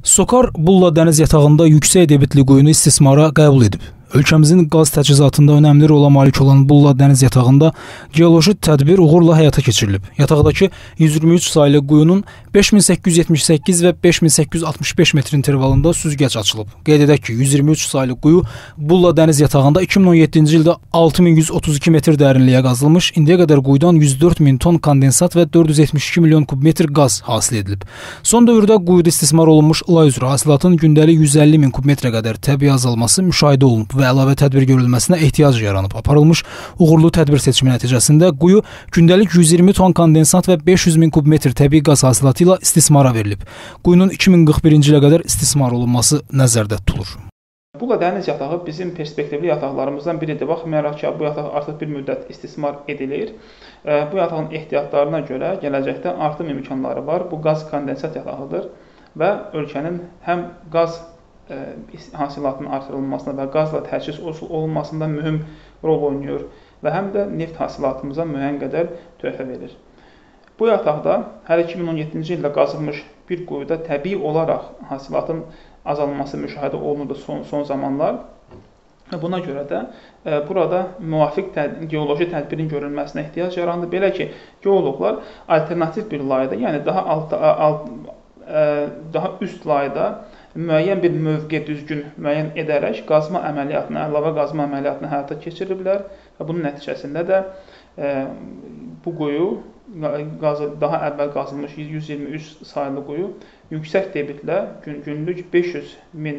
SOCAR Bulla dəniz yatağında yüksək debitli quyunu istismara qəbul edib. Ölkəmizin qaz təchizatında önəmli rola malik olan Bulla dəniz yatağında geoloji tədbir uğurla həyata keçirilib. Yataqdakı 123 saylı quyunun 5878 və 5865 metr intervalında süzgəc açılıb. Qeyd edək ki, 123 saylı quyu Bulla dəniz yatağında 2017-ci ildə 6132 metr dərinliyə qazılmış. İndiyə qədər quyudan 104 min ton kondensat və 472 milyon kubmetr qaz hasil edilib. Son dövrdə quyuda istismar olunmuş ilay üzrə hasilatın gündəlik 150 min kubmetrə qədər təbii azalması müşahidə olunub və əlavə tədbir görülməsinə ehtiyac yaranıb. Aparılmış uğurlu tədbir seçimi nəticəsində quyu gündəlik 120 ton kondensat və 500 min kubmetr təbii qaz hasilatı ilə istismara verilib. Quyunun 2041-ci ilə qədər istismar olunması nəzərdə tutulur. Bulla dəniz yatağı bizim perspektivli yataqlarımızdan biridir. Baxmayaraq ki, bu yataq artıq bir müddət istismar edilir. Bu yatağın ehtiyatlarına görə gələcəkdə artım imkanları var. Bu qaz kondensat yatağıdır və ölkənin həm qaz hasilatının artırılmasında və qazla təchiz olunmasında mühüm rol oynayır və həm də neft hasilatımıza müəyyən qədər töhfə verir. Bu yataqda hər 2017-ci ildə qazılmış bir quyuda təbii olaraq hasilatın azalması müşahidə olunurdu son zamanlar. Buna görə də burada müvafiq geoloji tədbirin görülməsinə ehtiyac yarandı. Belə ki, geoloqlar alternativ bir layda, yəni daha üst layda müəyyən bir mövqe düzgün müəyyən edərək qazma əməliyyatını, əlavə qazma əməliyyatını həyata keçiriblər və bunun nəticəsində də bu quyu daha əvvəl qazılmış 123 saylı quyu yüksək debitlə günlük 500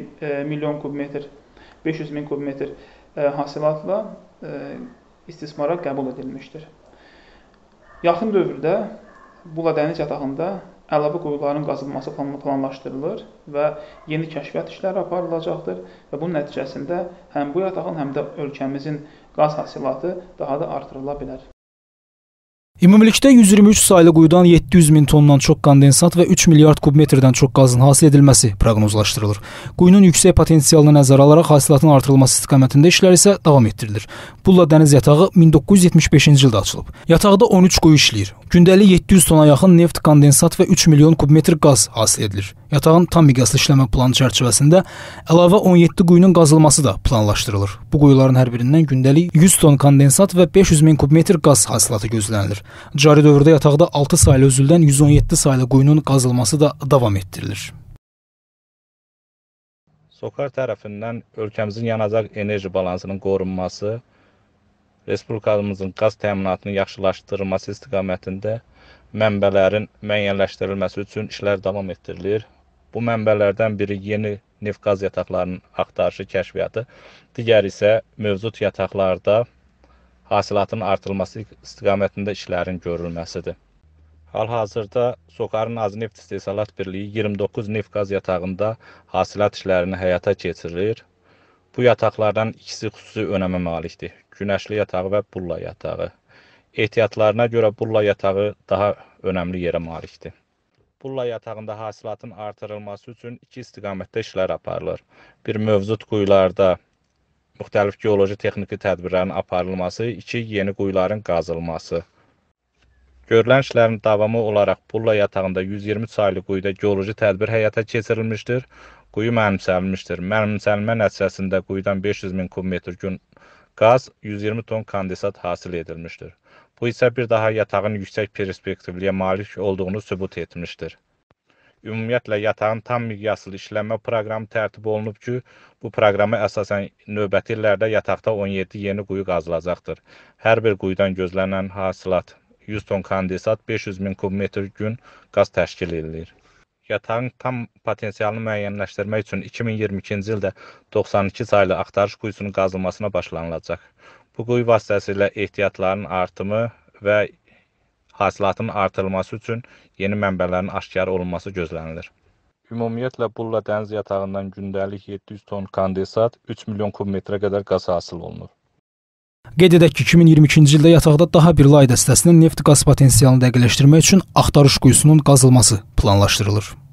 min kubmetr hasilatla istismara qəbul edilmişdir. Yaxın dövrdə Bulla dəniz yatağında əlavə quyuların qazılması planlaşdırılır və yeni kəşfiyyat işləri aparılacaqdır və bunun nəticəsində həm bu yatağın, həm də ölkəmizin qaz hasilatı daha da artırıla bilər. Ümumilikdə 123 saylı quyudan 700 min tondan çox kondensat və 3 milyard kubmetrdən çox qazın hasil edilməsi proqnozlaşdırılır. Quyunun yüksək potensialını nəzərə alaraq hasilatın artırılması istiqamətində işlər isə davam etdirilir. Bulla dəniz yatağı 1975-ci ildə açılıb. Yataqda 13 quyu işləyir. Gündəlik 700 tona yaxın neft, kondensat və 3 milyon kubmetr qaz hasil edilir. Yatağın tam miqyaslı işləmə planı çərçivəsində əlavə 17 quyunun qazılması da planlaşdırılır. Bu quyuların hər birindən gündəlik 100 ton kondensat və 500 min kubmetr qaz hasilatı gözlənilir. Cari dövrdə yataqda 6 saylı özüldən 117 saylı quyunun qazılması da davam etdirilir. SOCAR tərəfindən ölkəmizin yanacaq enerji balansının qorunması, Respublikamızın qaz təminatının yaxşılaşdırılması istiqamətində mənbələrin müəyyənləşdirilməsi üçün işlər davam etdirilir. Bu mənbələrdən biri yeni neft-qaz yataqlarının axtarışı, kəşfiyyatı, digəri isə mövcud yataqlarda hasilatın artırılması istiqamətində işlərin görülməsidir. Hal-hazırda SOCAR-ın Az-Neft İstehsalat Birliyi 29 neft-qaz yatağında hasilat işlərini həyata keçirilir. Bu yataqlardan ikisi xüsusi önəmə malikdir. Günəşli yatağı və Bulla yatağı. Ehtiyatlarına görə Bulla yatağı daha önəmli yerə malikdir. Bulla yatağında hasilatın artırılması üçün iki istiqamətdə işlər aparılır. Bir, mövcud quyularda müxtəlif geoloji texniki tədbirlərin aparılması, iki, yeni quyuların qazılması. Görülən işlərin davamı olaraq Bulla yatağında 120 saylı quyuda geoloji tədbir həyata keçirilmişdir. Quyu mənimsənilmişdir. Mənimsənilmə nəticəsində quyudan 500 min kubmetr gün qaz, 120 ton kondensat hasil edilmişdir. Bu isə bir daha yatağın yüksək perspektivliyə malik olduğunu sübut etmişdir. Ümumiyyətlə, yatağın tam miqyaslı işlənmə proqramı tərtib olunub ki, bu proqramı əsasən növbəti illərdə yataqda 17 yeni quyu qazılacaqdır. Hər bir quyudan gözlənilən hasilat 100 ton kondensat, 500 min kubmetr gün qaz təşkil edilir. Yatağın tam potensialını müəyyənləşdirmək üçün 2022-ci ildə 92 saylı axtarış quyusunun qazılmasına başlanılacaq. Bu quyu vasitəsilə ehtiyatların artımı və hasilatın artırılması üçün yeni mənbələrin aşkar olunması gözlənilir. Ümumiyyətlə, Bulla dəniz yatağından gündəlik 700 ton kondensat, 3 milyon kubmetrə qədər qaz hasil olunur. Qeyd edək ki, 2022-ci ildə yataqda daha bir lay dəstəsinin neft-qaz potensialını dəqiqləşdirmək üçün axtarış quyusunun qazılması planlaşdırılır.